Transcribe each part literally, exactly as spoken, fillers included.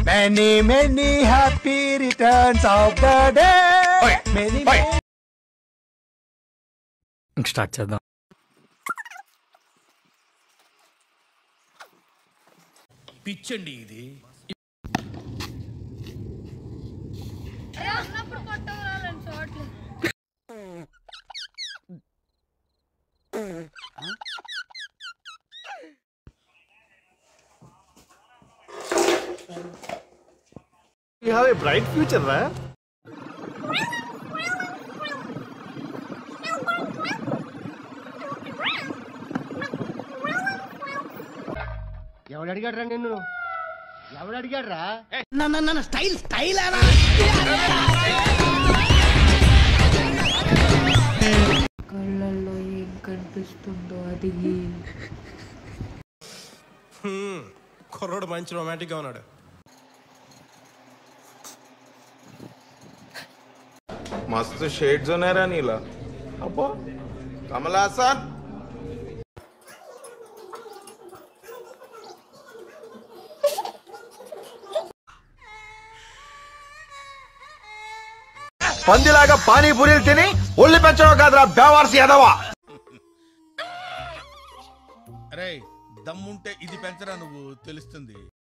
Many many happy returns of the day. Many start చేద్దాం. పిచ్చండి ఇది. You have a bright future, right? ఎవడు అడిగాడ్రా నిన్ను? ఎవడు అడిగాడ్రా? స్టైల్ స్టైల్ కళ్ళల్లో ఏం కనిపిస్తుందో అది. కుర్రోడు మంచి రొమాంటిక్ గా ఉన్నాడు. मस्त शेड जो नाही राणीला अप्पा कमला हसन పందిలాగా పానీపూరీలు తిని ఒళ్ళు పెంచడం కాదురా బేవార్సి ఎదవా. అరే దమ్ముంటే ఇది పెంచరా నువ్వు తెలుస్తుంది.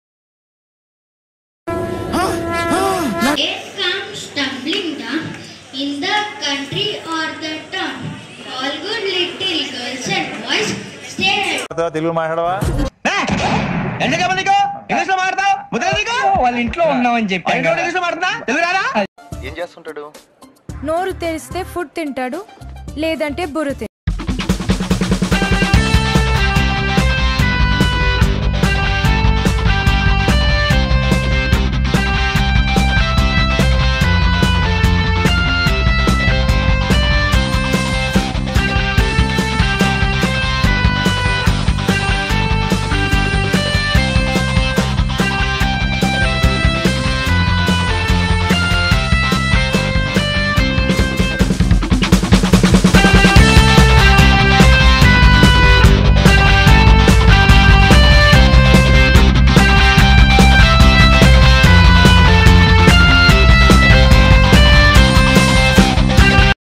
It comes stumbling down in the country or the town. All good little girls and boys stay at Telugu మాట్లాడవా? వాళ్ళ ఇంట్లో ఉన్నామని చెప్పి ఏం చేస్తుంటాడు? నోరు తెరిస్తే ఫుడ్ తింటాడు, లేదంటే బుర్ర తింటాడు.